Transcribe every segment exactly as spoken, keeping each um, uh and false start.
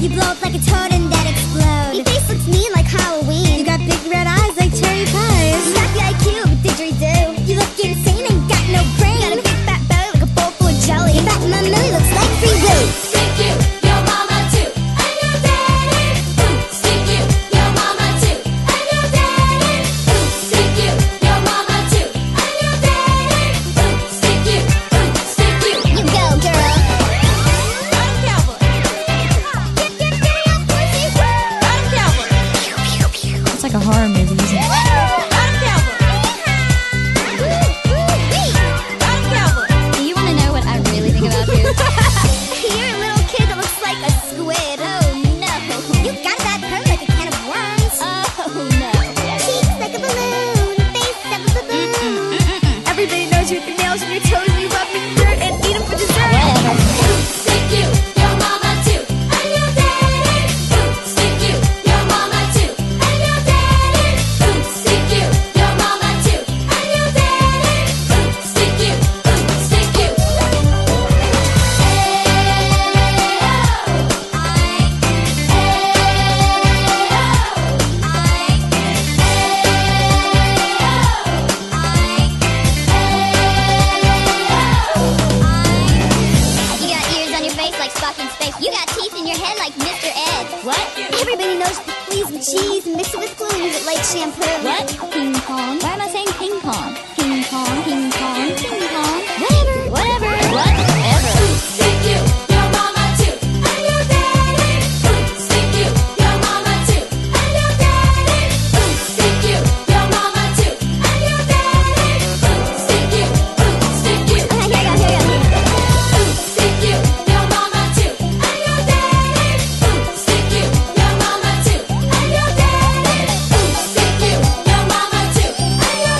You blow up like a toad and then explode. Your face looks mean like Halloween. You got big red eyes like cherry pies. You got the I Q, but didgeridoo. You look insane and got no brain. Got a big fat belly like a bowl full of jelly. Your fat mummy looks like free will. Stick you, your mama too, and your daddy. Ooh, stick you, your mama too, and your daddy. Ooh, stick you, your mama too, and your daddy. Ooh, stick you, ooh, stick you. You go, girl. Run, cowboy. Run, cowboy. It's like a horror movie, isn't it? Run, cowboy. Run, cowboy. Do you want to know what I really think about you? You're a little kid that looks like a squid. Oh no. You got that perm like a can of worms. Oh no. Cheeks like a balloon. Face like a baboon. Everybody knows you with your nails and your toes, and you love me dirt and eat them for dessert. Whatever. Ooh, stick you, your mama too, and your daddy. Ooh, stick you, your mama too, and your daddy. Ooh, stick you, your mama too, and your daddy. Ooh, stick you, ooh, stick you. You got ears on your face like Spock in space. You got teeth in your head like Mister Ed. What? Everybody knows you please with cheese and mix it with glue and use it like shampoo. What? Ping pong? Why am I saying ping pong? Ping pong, ping pong, ping pong. Whatever. Whatever. Whatever. Ooh, stick you, your mama too, and your daddy. Ooh, stick you, your mama too, and your daddy. Ooh, stick you, your mama too, and your daddy. Ooh, stick you, ooh, stick you. Okay, here you go, here you go. Ooh, stick you, your mama too, and your daddy. Ooh, stick you, your mama too, and your daddy. Ooh, stick you, your mama too, and your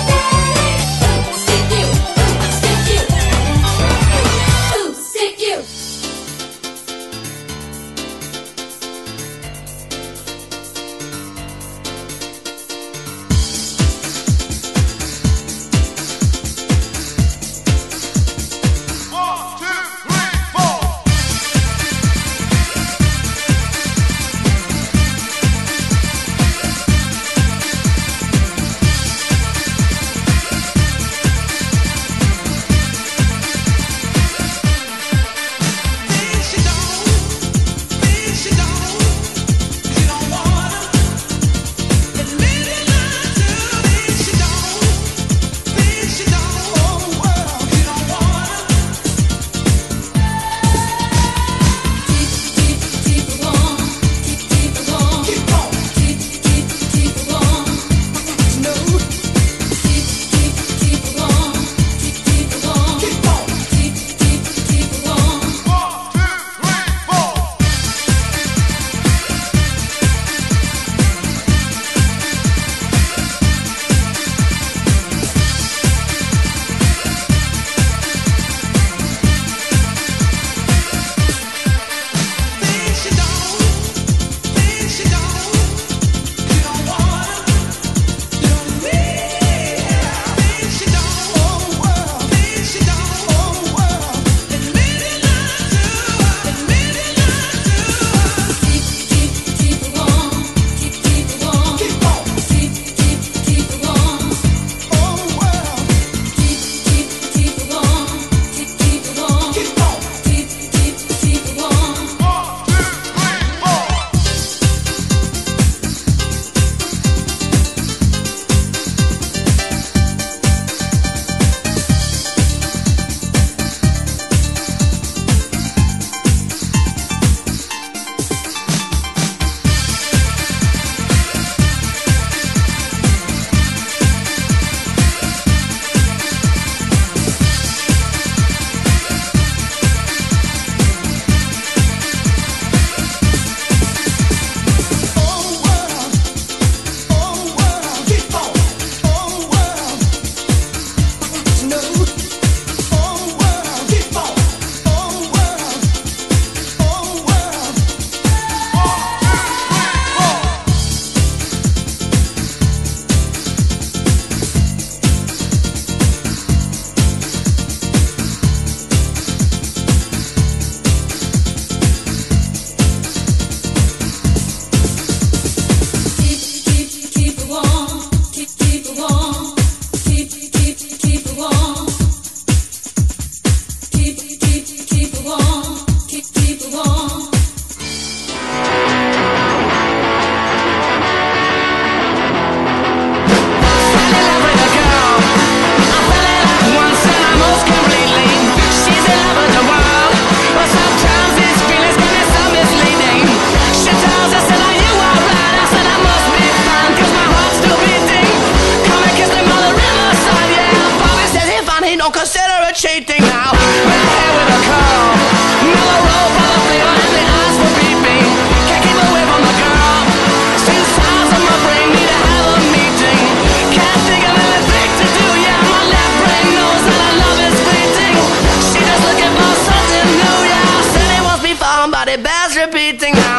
repeating now.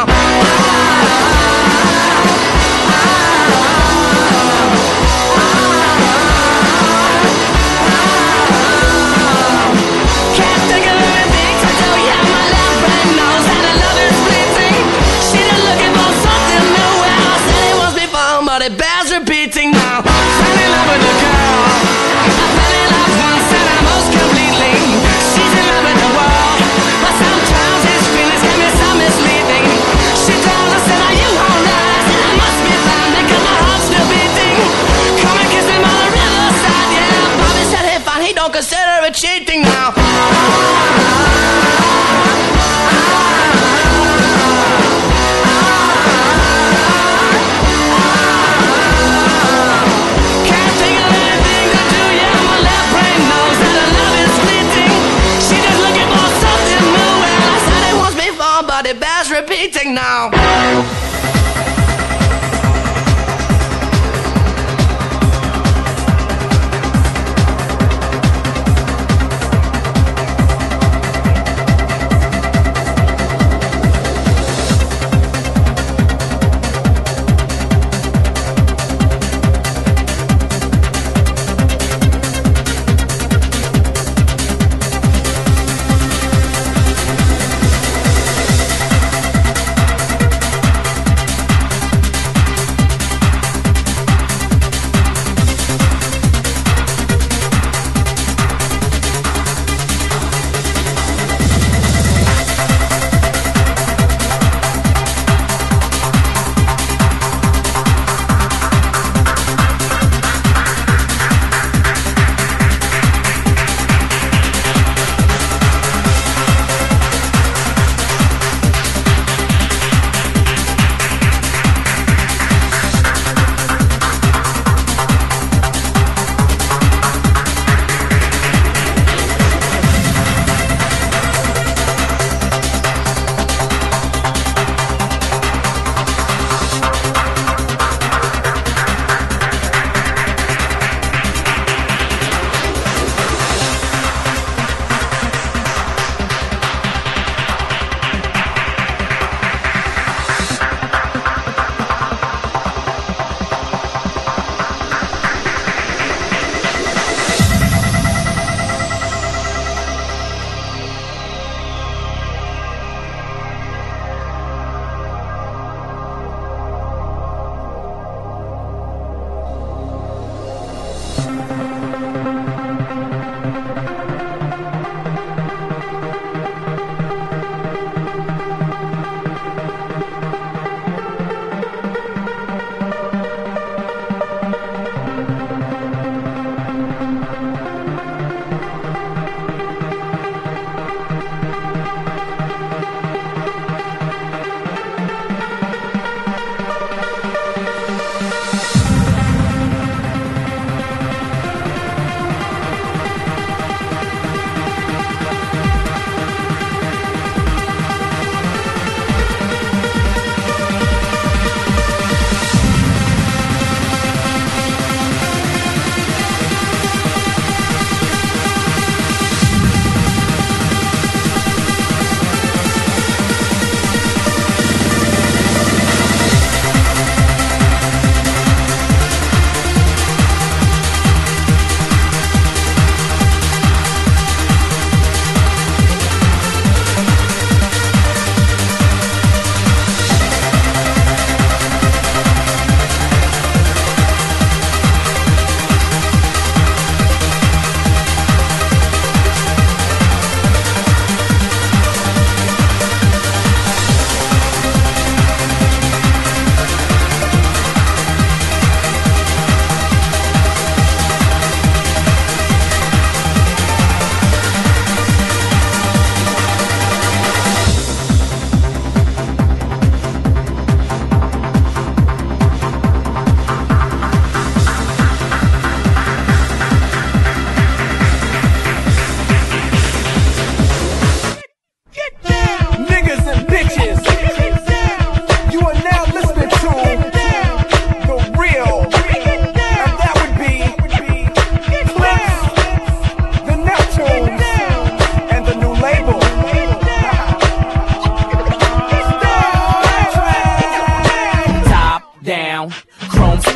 Can't think of anything to do, yeah, my left brain knows that the love is fleeting. She just looking for something new, well, I said it once before, but it bears repeating now. Fell in love with a girl, I fell in love once and I most completely. She's in love with the world, but sometimes his feelings can be so misleading. She told us that you won't rise, and I must be fine because my heart's still beating. Come and kiss me by the riverside, yeah. Bobby said he fine, he don't consider it cheating now. Can't think of anything to do, yeah, my left brain knows that her love is fleeting. She just looking for something new, well, I said it once before, but it bears repeating now.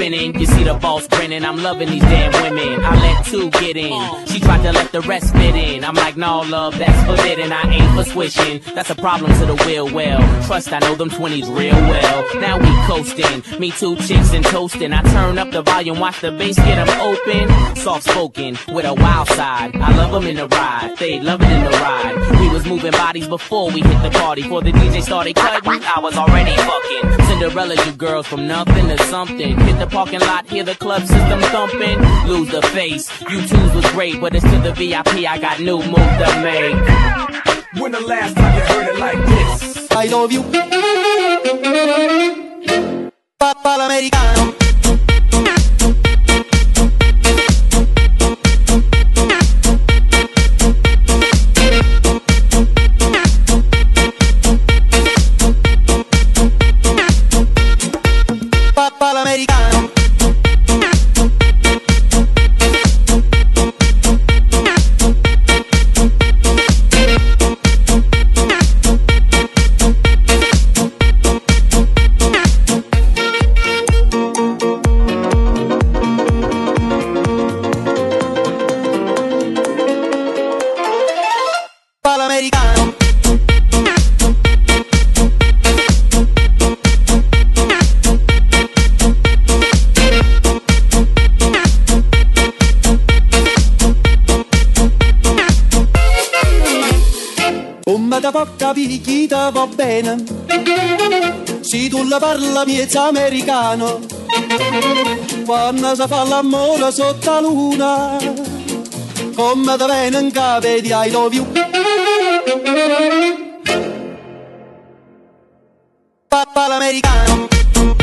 spinning. You see the boss grinning, I'm loving these damn women. I let two get in, she tried to let the rest fit in. I'm like, no love, that's forbidden, I ain't for swishing. That's a problem to the will, well. Trust, I know them twenties real well. Now we coasting, me two chicks and toasting. I turn up the volume, watch the bass get them open. Soft spoken, with a wild side. I love them in the ride, they love it in the ride. We was moving bodies before we hit the party. Before the D J started cutting, I was already fucking. Cinderella, you girls from nothing to something. Hit the parking lot, hear the club system thumping. Lose the face, you twos was great, but it's to the V I P, I got new move to make. When the last time you heard it like this? I love you, Papa l'americano. Papa l'americano. L'americano. Come da porca picchita va bene, se tu la parla miezza americano, quando si fa l'amore sotto la luna, come da bene in capo di I love you. Papa l'americano.